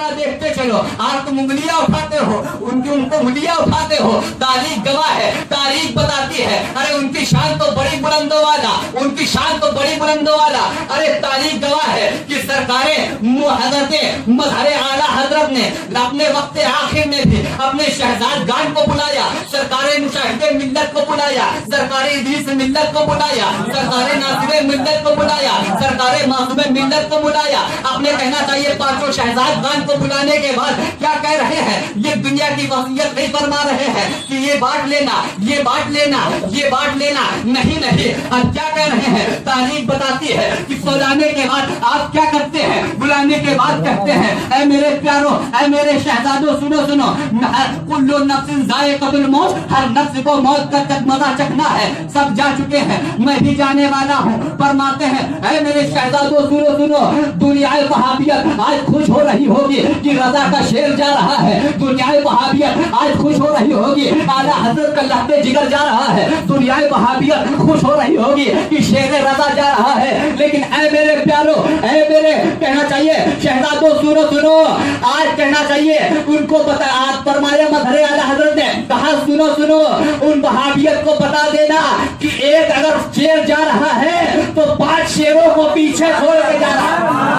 तुम्हारा देखते चलो। आज तुम उंगलियां उठाते हो, उनको उंगलियां उठाते हो। तारीख गवाह है, तारीख बताती है। अरे उनकी शान तो बड़ी बुलंदों वाला, उनकी शान तो बड़ी बुलंदों वाला। अरे तारीख गवाह है कि सरकारें मजहर आला हजरत ने अपने वक्त आखिर में भी अपने शहजाद गान को बुलाया, सरकारें मुशाहिदे मिल्लत को बुलाया, सरकारें इदरीस मिल्लत को बुलाया, सरकारें नासिर मिल्लत को बुलाया, सरकारें मासूम मिल्लत को बुलाया। आपने कहना चाहिए पांचों शहजाद गान को बुलाने के बाद क्या कह रहे हैं? ये दुनिया की वसीयत नहीं फरमा रहे हैं कि ये बांट लेना, ये बांट लेना, ये बांट लेना। नहीं नहीं, अब क्या कह रहे हैं? तारीख बताती है कि बुलाने के बाद आप क्या करते हैं? बुलाने के बाद कहते हैं, ऐ मेरे प्यारों, ऐ मेरे शहजादों, सुनो सुनो, कुल्लु नफ्सिन ज़ाइक़तुल मौत, हर नफ्स को मौत का मजा चखना है। सब जा चुके हैं, मैं भी जाने वाला हूँ। फरमाते हैं, ऐ मेरे शहजादों सुनो सुनो, दुनियाए वहाबियत आज खुश हो रही होगी कि रजा का शेर जा रहा है। दुनियाए वहाबियत आज खुश हो रही होगी, आला हजरत का लहते जिगर जा रहा है। दुनियाए वहाबियत खुश हो रही होगी कि शेर रजा जा रहा है। लेकिन ऐ मेरे प्यारों, ऐ मेरे, कहना चाहिए शहजादों सुनो सुनो, आज कहना चाहिए उनको बता। आज फरमाया मजहर आला हजरत ने कहा, सुनो सुनो, उन वहाबियत को बता देना कि एक अगर शेर जा रहा है तो 5 शेरों को पीछे छोड़ के जा रहा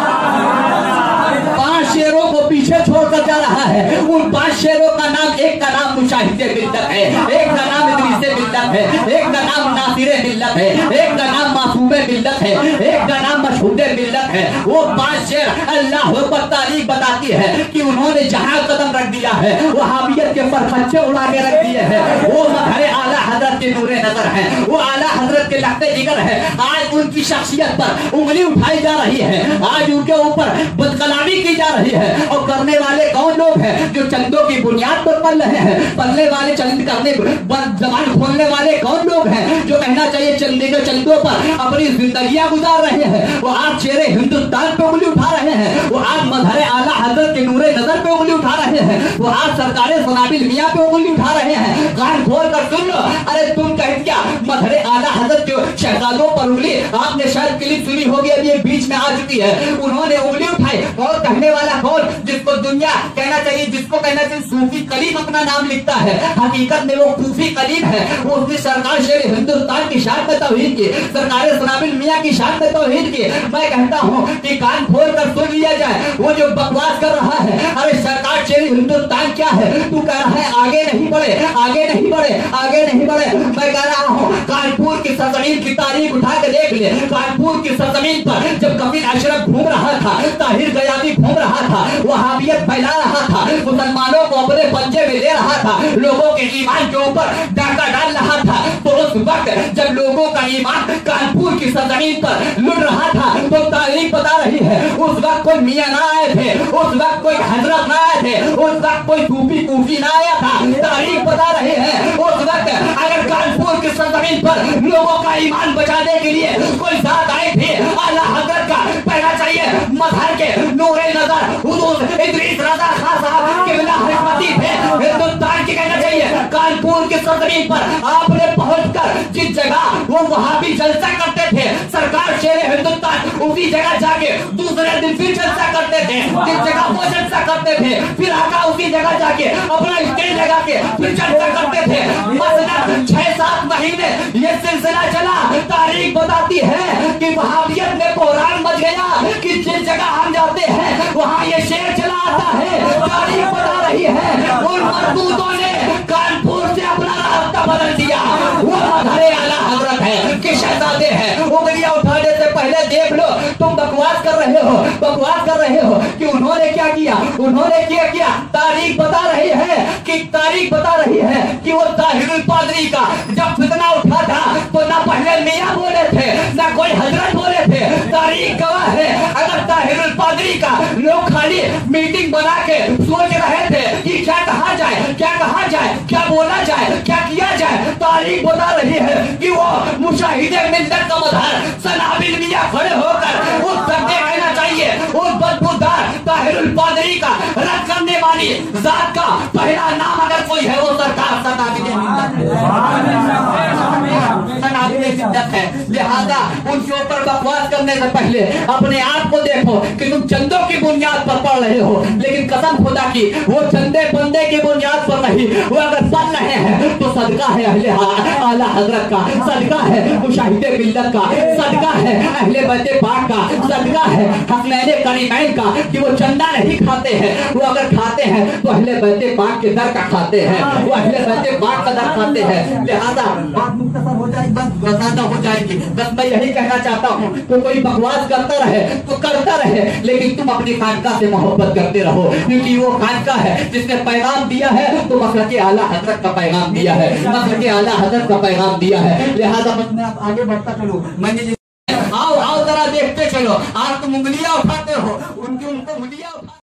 है, 5 शेरों को पीछे छोड़कर जा रहा है। उन 5 शेरों का नाम, एक का नाम मुशाहिदे मिल्लत है, एक का नाम इदरीस मिल्लत है, एक का नाम नासिर मिल्लत है, एक का नाम मासूम मिल्लत है, एक का नाम मशहूद मिल्लत है। वो 5 शेर अल्लाह पर तारीख बताती है कि उन्होंने जहां कदम रख दिया है वहाबियत के परखच्चे उड़ा के रख दिए हैं। वो मजहर आला हजरत के नूरे नजर है, वो आला हजरत के लहते जिगर है। आज उनकी शख्सियत पर उंगली उठाई जा रही है, आज उनके ऊपर बदकलामी की जा रही है। और करने वाले कौन लोग हैं? जो चंदों की बुनियाद पर पल रहे हैं। पलने वाले, चंद करने, जबान खोलने वाले कौन लोग हैं? जो कहना चाहिए चंदे के चंदों पर अपनी जिंदगियां गुजार रहे हैं। वो आज शेरे हिंदुस्तान पे उंगली उठा रहे हैं, वो आज मजहर आला हजरत के नूरे नजर पे उंगली उठा रहे हैं, वो आज सरकारें सनाबिल मियां पे उंगली उठा रहे हैं। कान खोल कर सुन लो। अरे तुम कह क्या मजहर आला हजरत के शहजादों पर उंगली, आपने शायद क्लिप सुनी होगी, अभी ये बीच में आ चुकी है, उन्होंने उंगली उठाई। और कहने वाला कौन? जिसको दुनिया कहना चाहिए, जिसको कहना चाहिए सूफी कलीम अपना नाम लिखता है, हकीकत में वो सूफी कलीम है। वो उसकी सरकार शेर हिंदुस्तान की शान में तौहीद की, सरकारें सनाबिल मियां की शान में तौहीद की। मैं कहता हूँ कि कान खोल कर सुन लिया जाए, वो जो बकवास कर रहा है। अरे सरकार शेर हिंदुस्तान क्या है? तू कह रहा है आगे नहीं बढ़े, आगे नहीं बढ़े, आगे नहीं बढ़े। मैं कह रहा हूँ कानपुर की सरजमीन की तारीख उठा के देख ले। कानपुर की सरजमीन पर जब कफील अशरफ घूम रहा था, ताहिर गयामी घूम रहा था, वहाबियत फैला रहा था, मुसलमानों को अपने पंजे में ले रहा था, लोगों के ईमान के ऊपर डाका डाल रहा था, तो उस वक्त जब लोगों का ईमान कानपुर की सरजमीन पर लुट रहा था, तो तारीख बता रही है उस वक्त कोई मियां ना आए थे, उस वक्त कोई हजरत ना आए थे, उस वक्त कोई सूफी ना आया था। तारीख बता रही है उस वक्त अगर कानपुर की सरजमीन पर लोगों का ईमान बचाने के लिए कोई साथ आए थे, आला हजरत का कहना चाहिए मजहर के नूरे नजर हुजूर इदरीस रजा खान साहब किबला हजमती थे। हिंदुस्तान की कहना चाहिए कानपुर की सरजमीन पर आपने पहुंचकर जिस जगह वो वहां भी जलसा करते थे, सरकार शेर हिंदुस्तान उसी जगह जाके दूसरे दिन फिर जलसा करते थे, जिस जगह वो जलसा करते थे फिर आका उसी जगह जाके अपना स्टेज लगा के फिर जलसा करते थे। मसलन 6-7 महीने ये सिलसिला चला। तारीख बताती है कि वहाबियत में कोहरान मच गया कि जिस जगह हम जाते हैं वहां ये शेर चला आता है। तारीख बता रही है उन मजदूरों ने कानपुर से अपना रास्ता बदल दिया। वो मजहर आला हजरत है कि शहजादे हैं। उंगलियां उठाने से पहले देख लो, तुम बकवास कर रहे हो, बकवास कर रहे हो कि उन्होंने क्या किया, उन्होंने क्या किया। तारीख बता रही है कि, तारीख बता रही है कि वो ताहिरुल पादरी का जब फितना उठा था तो ना पहले मियां बोले थे ना कोई हजरत बोले थे। तारीख गवाह है अगर ताहिरुल पादरी का लोग खाली मीटिंग बना के सोच रहे थे कि क्या कहा जाए, क्या कहा जाए, क्या बोला जाए, क्या किया जाए। तारीख बता रही है कि वो मुशाहिदे मिल्लत का मजहर सनाबिल मियां खड़े होकर उस सबसे कहना चाहिए उस बदबूदार ताहिरुल पादरी का रद्द करने वाली जात का पहला नाम अगर कोई है वो सरकार सनाबिल मिल्लत। काबिल इज्जत है, लिहाजा उनके ऊपर बकवास करने से पहले अपने आप को देखो कि तुम चंदों की बुनियाद पर पढ़ रहे हो, लेकिन कसम खुदा की वो चंदे बंदे की बुनियाद पर नहीं, वो अगर पढ़ रहे हैं तो सदका है अहले आला हजरत का, सदका है मुशाहिदे मिल्लत का, सदका है अहले बैत पाक का, सदका है हसनैन करीमैन का कि वो चंदा नहीं खाते हैं, वो अगर खाते हैं तो अहले बैत पाक के दर का खाते हैं, वो अहले बैत पाक का दर खाते हैं। लिहाजा बात मुख्तसर हो जाएगी, बस वजादा हो जाएगी। बस मैं यही कहना चाहता हूँ कि कोई बकवास करता रहे तो करता रहे, लेकिन तुम अपनी खानका से मोहब्बत करते रहो, क्योंकि वो खानका है जिसने पैगाम दिया है तो मसलक आला हजरत का पैगाम दिया है, मसलक आला हजरत का पैगाम दिया है। लिहाजा बस मैं आगे बढ़ता चलूं, मैंने आओ आओ जरा देखते चलो, आप तुम उंगलियां उठाते हो, उनको उंगलियां